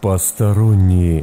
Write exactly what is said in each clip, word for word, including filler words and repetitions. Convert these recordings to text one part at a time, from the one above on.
Посторонние.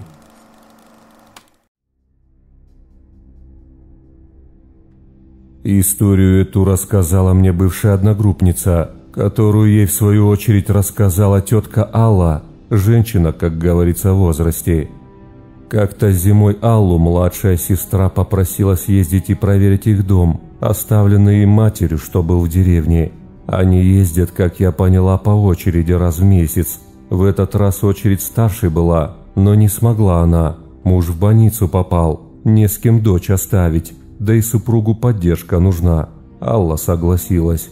Историю эту рассказала мне бывшая одногруппница, которую ей в свою очередь рассказала тетка Алла, женщина, как говорится, в возрасте. Как-то зимой Аллу младшая сестра попросила съездить и проверить их дом, оставленный им матерью, что был в деревне. Они ездят, как я поняла, по очереди раз в месяц. В этот раз очередь старшей была, но не смогла она. Муж в больницу попал, не с кем дочь оставить, да и супругу поддержка нужна. Алла согласилась.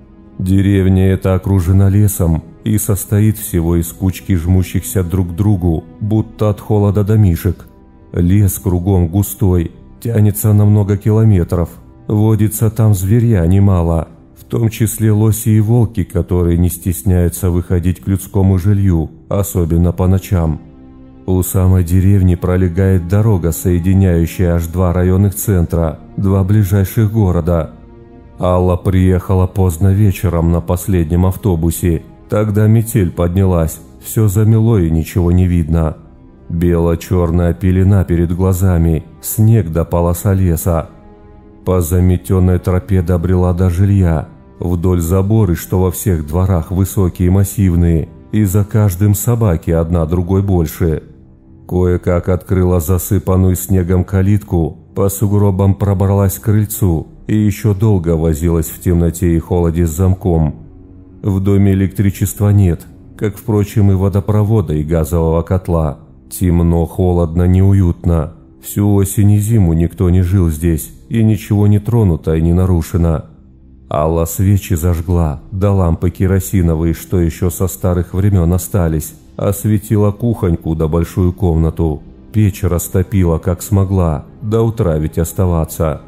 Деревня эта окружена лесом и состоит всего из кучки жмущихся друг к другу, будто от холода домишек. Лес кругом густой, тянется на много километров. Водится там зверья немало, в том числе лоси и волки, которые не стесняются выходить к людскому жилью, особенно по ночам. У самой деревни пролегает дорога, соединяющая аж два районных центра, два ближайших города. Алла приехала поздно вечером на последнем автобусе. Тогда метель поднялась, все замело и ничего не видно. Бело-черная пелена перед глазами, снег да полоса леса. По заметенной тропе добрела до жилья. Вдоль заборы, что во всех дворах высокие и массивные, и за каждым собаки одна другой больше. Кое-как открыла засыпанную снегом калитку, по сугробам пробралась к крыльцу и еще долго возилась в темноте и холоде с замком. В доме электричества нет, как, впрочем, и водопровода и газового котла. Темно, холодно, неуютно. Всю осень и зиму никто не жил здесь, и ничего не тронуто и не нарушено. Алла свечи зажгла, да лампы керосиновые, что еще со старых времен остались, осветила кухоньку да большую комнату. Печь растопила, как смогла, до утра ведь оставаться.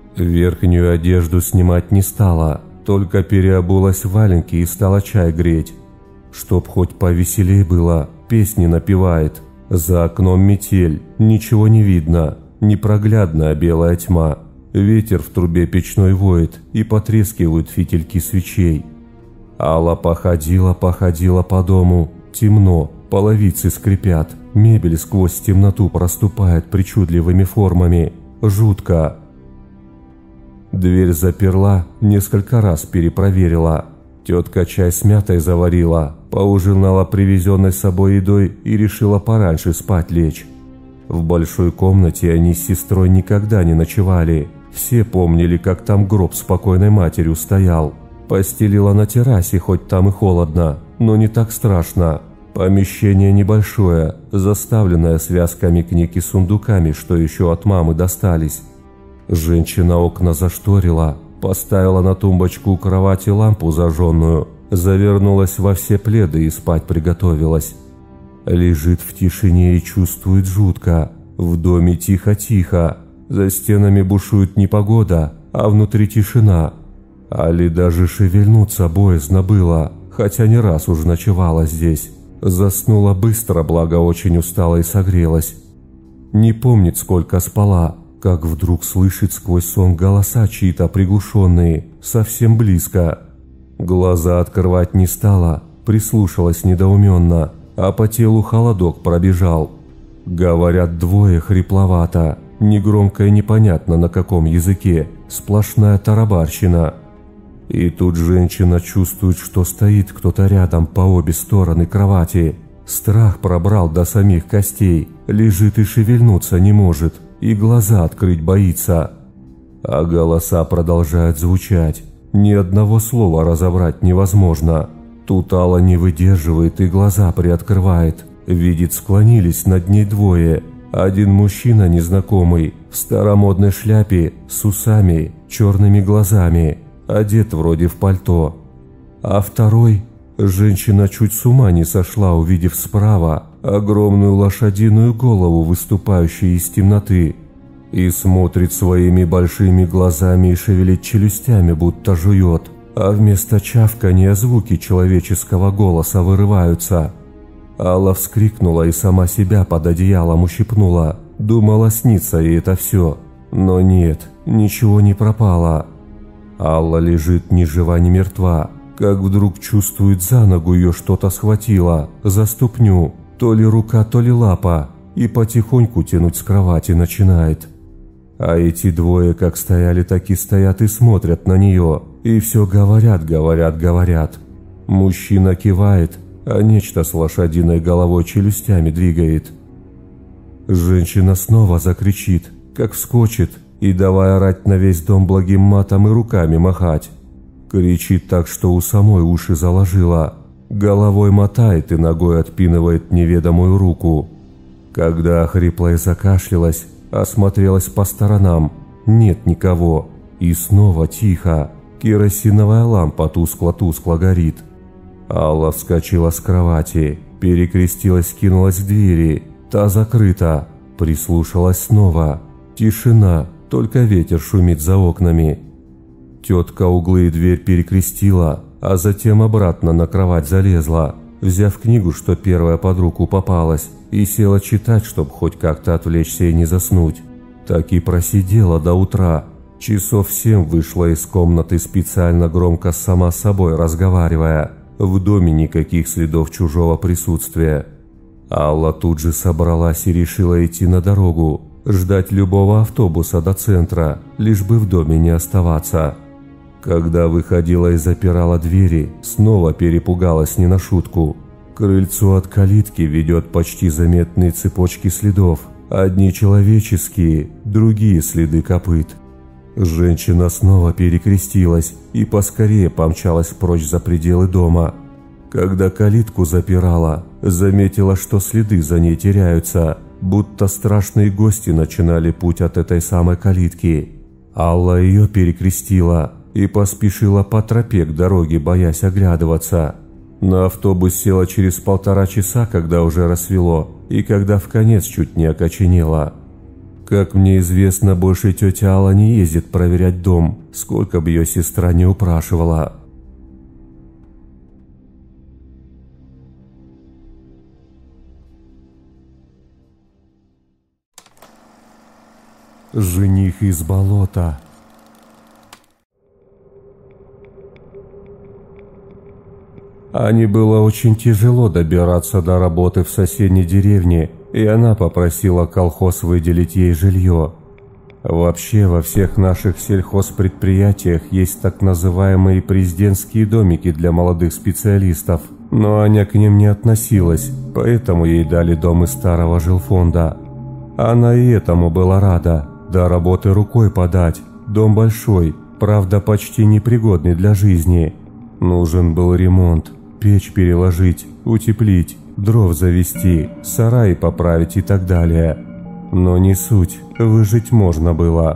Верхнюю одежду снимать не стала, только переобулась в валенки и стала чай греть. Чтоб хоть повеселей было, песни напевает. За окном метель, ничего не видно, непроглядная белая тьма. Ветер в трубе печной воет, и потрескивают фитильки свечей. Алла походила, походила по дому. Темно, половицы скрипят, мебель сквозь темноту проступает причудливыми формами. Жутко. Дверь заперла, несколько раз перепроверила. Тетка чай с мятой заварила, поужинала привезенной с собой едой и решила пораньше спать лечь. В большой комнате они с сестрой никогда не ночевали. Все помнили, как там гроб с покойной матерью стоял. Постелила на террасе, хоть там и холодно, но не так страшно. Помещение небольшое, заставленное связками книг и сундуками, что еще от мамы достались. Женщина окна зашторила, поставила на тумбочку у кровати лампу зажженную, завернулась во все пледы и спать приготовилась. Лежит в тишине и чувствует жутко. В доме тихо-тихо. За стенами бушует непогода, а внутри тишина. Али даже шевельнуться боязно было, хотя не раз уж ночевала здесь. Заснула быстро, благо очень устала и согрелась. Не помнит, сколько спала, как вдруг слышит сквозь сон голоса чьи-то приглушенные, совсем близко. Глаза открывать не стала, прислушалась недоуменно, а по телу холодок пробежал. Говорят двое хрипловато, негромко и непонятно на каком языке, сплошная тарабарщина. И тут женщина чувствует, что стоит кто-то рядом по обе стороны кровати. Страх пробрал до самих костей, лежит и шевельнуться не может, и глаза открыть боится. А голоса продолжают звучать, ни одного слова разобрать невозможно. Тут Алла не выдерживает и глаза приоткрывает. Видит, склонились над ней двое. Один мужчина незнакомый, в старомодной шляпе, с усами, черными глазами, одет вроде в пальто. А второй, женщина чуть с ума не сошла, увидев справа огромную лошадиную голову, выступающую из темноты, и смотрит своими большими глазами и шевелит челюстями, будто жует, а вместо чавканья звуки человеческого голоса вырываются. Алла вскрикнула и сама себя под одеялом ущипнула. Думала, снится ей это все. Но нет, ничего не пропало. Алла лежит ни жива, ни мертва. Как вдруг чувствует, за ногу ее что-то схватило, за ступню. то ли рука, то ли лапа, и потихоньку тянуть с кровати начинает. А эти двое как стояли, так и стоят и смотрят на нее, и все говорят, говорят, говорят. Мужчина кивает, а нечто с лошадиной головой челюстями двигает. Женщина снова закричит, как вскочит, и давай орать на весь дом благим матом и руками махать. Кричит так, что у самой уши заложила. Головой мотает и ногой отпинывает неведомую руку. Когда охрипла и закашлялась, осмотрелась по сторонам. Нет никого. И снова тихо. Керосиновая лампа тускло-тускло горит. Алла вскочила с кровати, перекрестилась, кинулась к двери. Та закрыта. Прислушалась снова. Тишина, только ветер шумит за окнами. Тетка углы и дверь перекрестила, а затем обратно на кровать залезла, взяв книгу, что первая под руку попалась, и села читать, чтоб хоть как-то отвлечься и не заснуть. Так и просидела до утра. Часов в семь вышла из комнаты, специально громко сама с собой разговаривая. В доме никаких следов чужого присутствия. Алла тут же собралась и решила идти на дорогу, ждать любого автобуса до центра, лишь бы в доме не оставаться. Когда выходила и запирала двери, снова перепугалась не на шутку. К крыльцу от калитки ведет почти заметные цепочки следов. Одни человеческие, другие следы копыт. Женщина снова перекрестилась и поскорее помчалась прочь за пределы дома. Когда калитку запирала, заметила, что следы за ней теряются, будто страшные гости начинали путь от этой самой калитки. Алла ее перекрестила и поспешила по тропе к дороге, боясь оглядываться. На автобус села через полтора часа, когда уже рассвело, и когда вконец чуть не окоченела. Как мне известно, больше тетя Алла не ездит проверять дом, сколько бы ее сестра не упрашивала. Жених из болота. Ане было очень тяжело добираться до работы в соседней деревне, и она попросила колхоз выделить ей жилье. Вообще во всех наших сельхозпредприятиях есть так называемые президентские домики для молодых специалистов, но Аня к ним не относилась, поэтому ей дали дом из старого жилфонда. Она и этому была рада, до работы рукой подать, дом большой, правда почти непригодный для жизни. Нужен был ремонт. Печь переложить, утеплить, дров завести, сарай поправить и так далее. Но не суть, выжить можно было.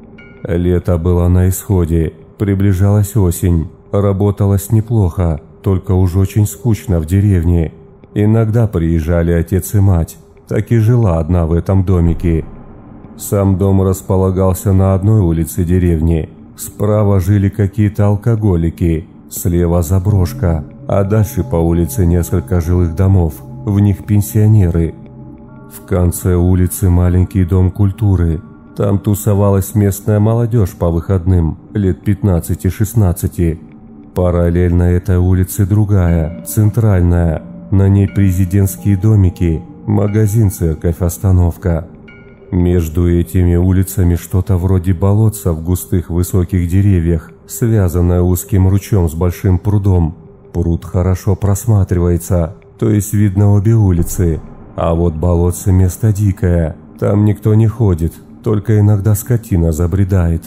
Лето было на исходе, приближалась осень, работалось неплохо, только уж очень скучно в деревне. Иногда приезжали отец и мать, так и жила одна в этом домике. Сам дом располагался на одной улице деревни, справа жили какие-то алкоголики, слева заброшка, а дальше по улице несколько жилых домов, в них пенсионеры. В конце улицы маленький дом культуры. Там тусовалась местная молодежь по выходным, лет пятнадцати-шестнадцати. Параллельно этой улице другая, центральная. На ней президентские домики, магазин, церковь, остановка. Между этими улицами что-то вроде болотца в густых высоких деревьях, связанное узким ручьем с большим прудом. Пруд хорошо просматривается, то есть видно обе улицы. А вот болотце место дикое, там никто не ходит, только иногда скотина забредает.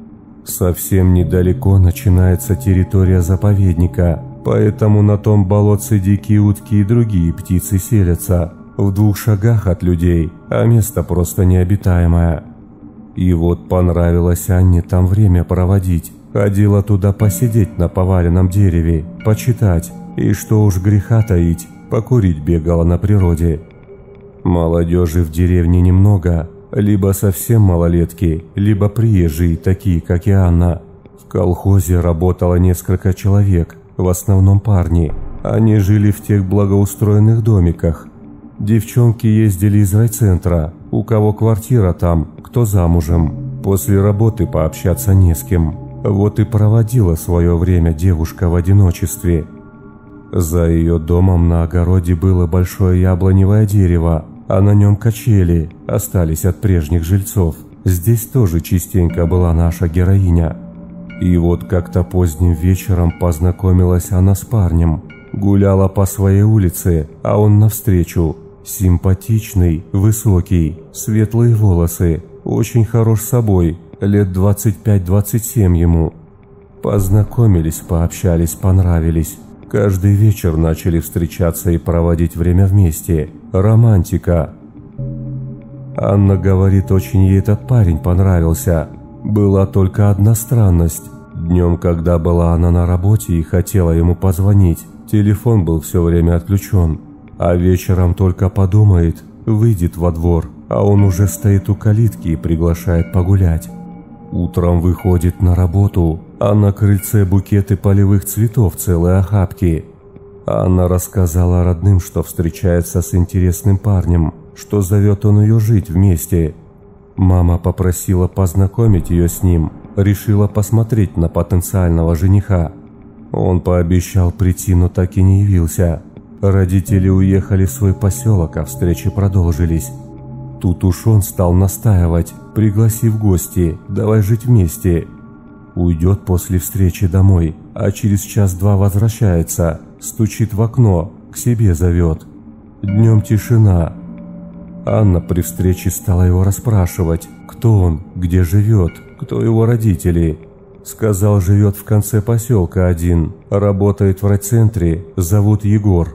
Совсем недалеко начинается территория заповедника, поэтому на том болотце дикие утки и другие птицы селятся. В двух шагах от людей, а место просто необитаемое. И вот понравилось Анне там время проводить. Ходила туда посидеть на поваленном дереве, почитать, и что уж греха таить, покурить бегала на природе. Молодежи в деревне немного, либо совсем малолетки, либо приезжие, такие как и Анна. В колхозе работало несколько человек, в основном парни. Они жили в тех благоустроенных домиках. Девчонки ездили из райцентра, у кого квартира там, кто замужем. После работы пообщаться не с кем. Вот и проводила свое время девушка в одиночестве. За ее домом на огороде было большое яблоневое дерево, а на нем качели, остались от прежних жильцов. Здесь тоже частенько была наша героиня. И вот как-то поздним вечером познакомилась она с парнем. Гуляла по своей улице, а он навстречу. Симпатичный, высокий, светлые волосы, очень хорош собой, лет двадцать пять двадцать семь ему. Познакомились, пообщались, понравились. Каждый вечер начали встречаться и проводить время вместе. Романтика. Анна говорит, очень ей этот парень понравился. Была только одна странность. Днем, когда была она на работе и хотела ему позвонить, телефон был все время отключен. А вечером только подумает, выйдет во двор, а он уже стоит у калитки и приглашает погулять. Утром выходит на работу, а на крыльце букеты полевых цветов, целые охапки. Анна рассказала родным, что встречается с интересным парнем, что зовет он ее жить вместе. Мама попросила познакомить ее с ним, решила посмотреть на потенциального жениха. Он пообещал прийти, но так и не явился. Родители уехали в свой поселок, а встречи продолжились. Тут уж он стал настаивать, пригласи в гости, давай жить вместе. Уйдет после встречи домой, а через час-два возвращается, стучит в окно, к себе зовет. Днем тишина. Анна при встрече стала его расспрашивать, кто он, где живет, кто его родители. Сказал, живет в конце поселка один, работает в райцентре, зовут Егор.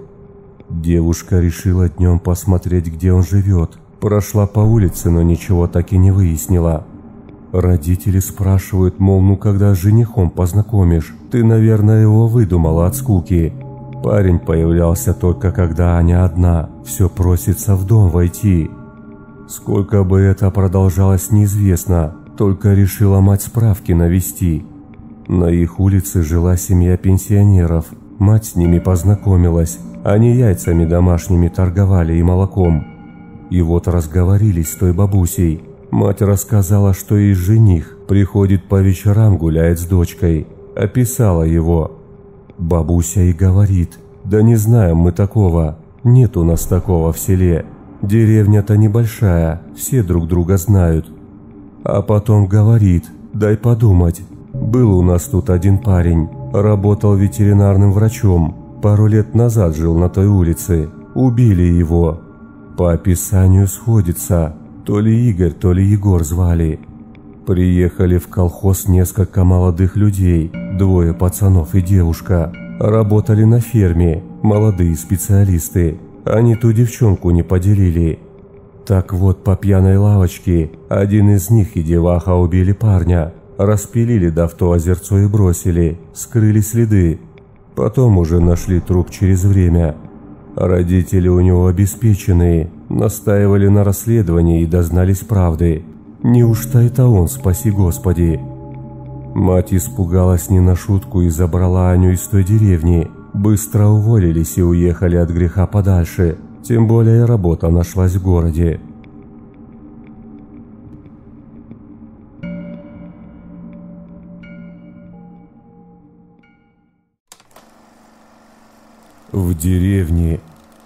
Девушка решила днем посмотреть, где он живет. Прошла по улице, но ничего так и не выяснила. Родители спрашивают, мол, ну когда с женихом познакомишь? Ты, наверное, его выдумала от скуки. Парень появлялся только когда Аня одна, все просится в дом войти. Сколько бы это продолжалось, неизвестно, только решила мать справки навести. На их улице жила семья пенсионеров, мать с ними познакомилась, они яйцами домашними торговали и молоком. И вот разговорились с той бабусей. Мать рассказала, что и жених приходит по вечерам, гуляет с дочкой. Описала его. Бабуся и говорит, да не знаем мы такого, нет у нас такого в селе. Деревня-то небольшая, все друг друга знают. А потом говорит, дай подумать. Был у нас тут один парень, работал ветеринарным врачом, пару лет назад жил на той улице, убили его. По описанию сходится, то ли Игорь, то ли Егор звали. Приехали в колхоз несколько молодых людей, двое пацанов и девушка. Работали на ферме, молодые специалисты. Они ту девчонку не поделили. Так вот, по пьяной лавочке один из них и деваха убили парня. Распилили да в то озерцо и бросили, скрыли следы. Потом уже нашли труп через время. Родители у него обеспеченные, настаивали на расследовании и дознались правды. Неужто это он, спаси Господи? Мать испугалась не на шутку и забрала Аню из той деревни. Быстро уволились и уехали от греха подальше, тем более работа нашлась в городе. В деревне.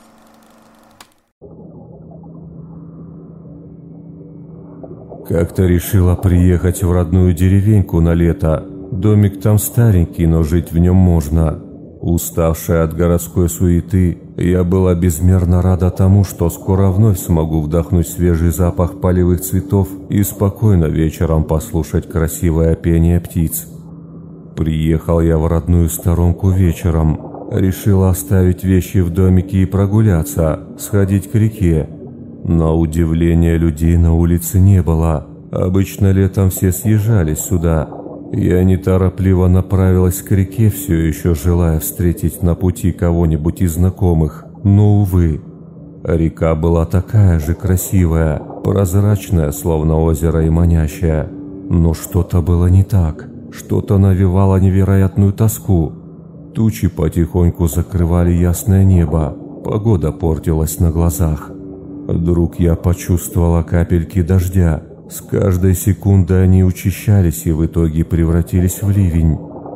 Как-то решила приехать в родную деревеньку на лето. Домик там старенький, но жить в нем можно. Уставшая от городской суеты, я была безмерно рада тому, что скоро вновь смогу вдохнуть свежий запах полевых цветов и спокойно вечером послушать красивое пение птиц. Приехал я в родную сторонку вечером. Решила оставить вещи в домике и прогуляться, сходить к реке. На удивление, людей на улице не было. Обычно летом все съезжались сюда. Я неторопливо направилась к реке, все еще желая встретить на пути кого-нибудь из знакомых. Но, увы, река была такая же красивая, прозрачная, словно озеро, и манящая. Но что-то было не так, что-то навевало невероятную тоску. Тучи потихоньку закрывали ясное небо, погода портилась на глазах. Вдруг я почувствовала капельки дождя. С каждой секундой они учащались и в итоге превратились в ливень.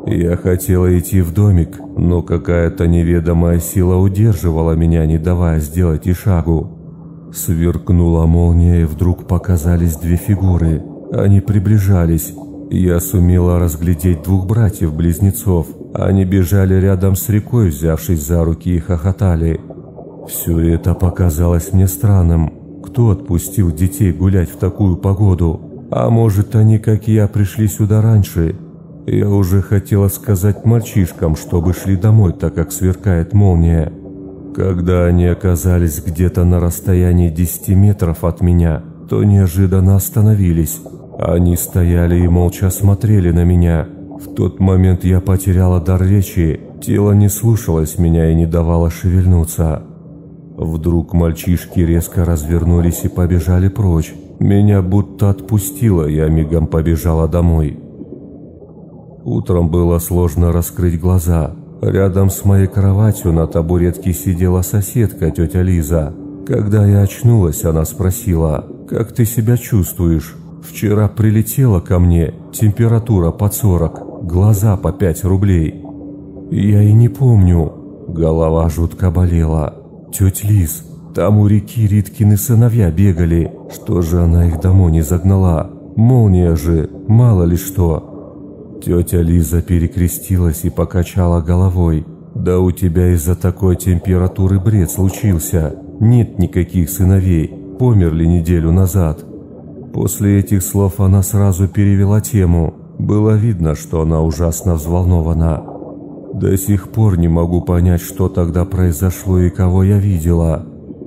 Я хотела идти в домик, но какая-то неведомая сила удерживала меня, не давая сделать и шагу. Сверкнула молния, и вдруг показались две фигуры. Они приближались. Я сумела разглядеть двух братьев-близнецов. Они бежали рядом с рекой, взявшись за руки, и хохотали. Все это показалось мне странным. Кто отпустил детей гулять в такую погоду? А может, они, как и я, пришли сюда раньше? Я уже хотела сказать мальчишкам, чтобы шли домой, так как сверкает молния. Когда они оказались где-то на расстоянии десяти метров от меня, то неожиданно остановились. Они стояли и молча смотрели на меня. В тот момент я потеряла дар речи, тело не слушалось меня и не давало шевельнуться. Вдруг мальчишки резко развернулись и побежали прочь. Меня будто отпустило, я мигом побежала домой. Утром было сложно раскрыть глаза. Рядом с моей кроватью на табуретке сидела соседка, тетя Лиза. Когда я очнулась, она спросила: «Как ты себя чувствуешь? Вчера прилетела ко мне, температура под сорок, глаза по пять рублей». Я и не помню. Голова жутко болела. «Тетя Лиз, там у реки Риткины сыновья бегали. Что же она их домой не загнала? Молния же, мало ли что». Тетя Лиза перекрестилась и покачала головой. «Да у тебя из-за такой температуры бред случился. Нет никаких сыновей, померли неделю назад». После этих слов она сразу перевела тему. Было видно, что она ужасно взволнована. До сих пор не могу понять, что тогда произошло и кого я видела.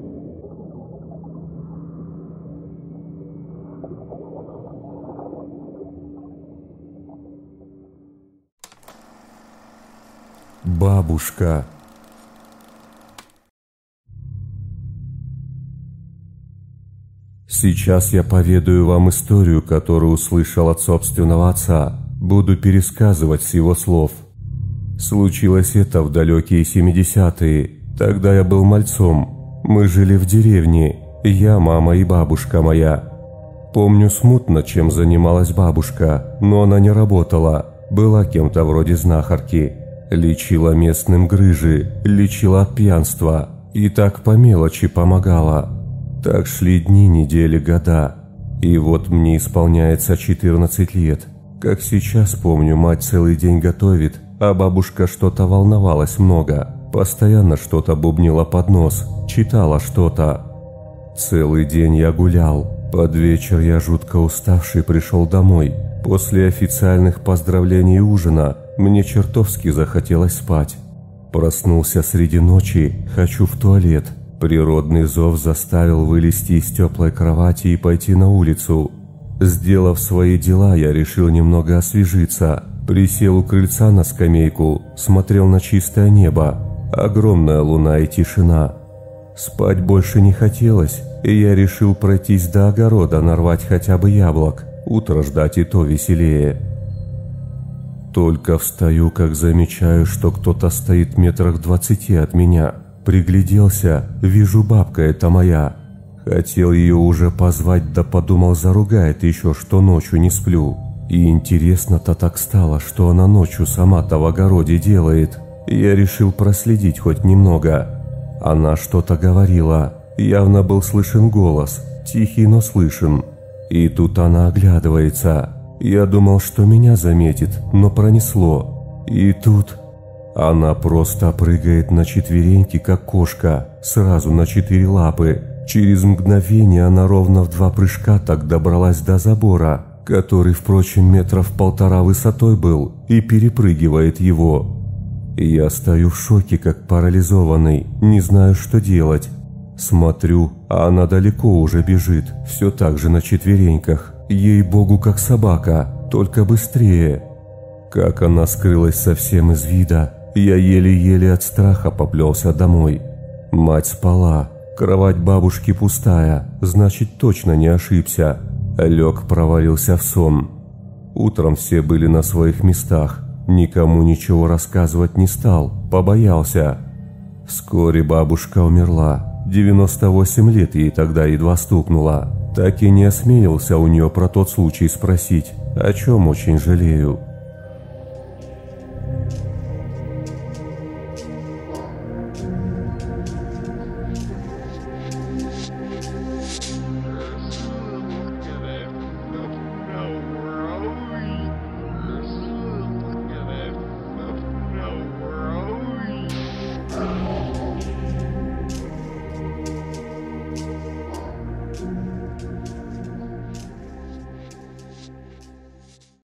Бабушка. Сейчас я поведаю вам историю, которую услышал от собственного отца. Буду пересказывать с его слов. Случилось это в далекие семидесятые. Тогда я был мальцом. Мы жили в деревне. Я, мама и бабушка моя. Помню смутно, чем занималась бабушка, но она не работала. Была кем-то вроде знахарки. Лечила местным грыжи, лечила от пьянства. И так по мелочи помогала. Так шли дни, недели, года. И вот мне исполняется четырнадцать лет. Как сейчас помню, мать целый день готовит, а бабушка что-то волновалась много. Постоянно что-то бубнила под нос, читала что-то. Целый день я гулял. Под вечер я жутко уставший пришел домой. После официальных поздравлений и ужина мне чертовски захотелось спать. Проснулся среди ночи, хочу в туалет. Природный зов заставил вылезти из теплой кровати и пойти на улицу. Сделав свои дела, я решил немного освежиться. Присел у крыльца на скамейку, смотрел на чистое небо. Огромная луна и тишина. Спать больше не хотелось, и я решил пройтись до огорода, нарвать хотя бы яблок. Утро ждать и то веселее. Только встаю, как замечаю, что кто-то стоит метрах в двадцати от меня. Пригляделся, вижу, бабка это моя. Хотел ее уже позвать, да подумал, заругает еще, что ночью не сплю. И интересно-то так стало, что она ночью сама-то в огороде делает. Я решил проследить хоть немного. Она что-то говорила, явно был слышен голос, тихий, но слышен. И тут она оглядывается. Я думал, что меня заметит, но пронесло. И тут она просто прыгает на четвереньки, как кошка, сразу на четыре лапы. Через мгновение она ровно в два прыжка так добралась до забора, который, впрочем, метров полтора высотой был, и перепрыгивает его. Я стою в шоке, как парализованный, не знаю, что делать. Смотрю, а она далеко уже бежит, все так же на четвереньках. Ей-богу, как собака, только быстрее. Как она скрылась совсем из вида, я еле-еле от страха поплелся домой. Мать спала, кровать бабушки пустая, значит, точно не ошибся. Лег, провалился в сон. Утром все были на своих местах, никому ничего рассказывать не стал, побоялся. Вскоре бабушка умерла. девяносто восемь лет ей тогда едва стукнуло. Так и не осмелился у нее про тот случай спросить, о чем очень жалею.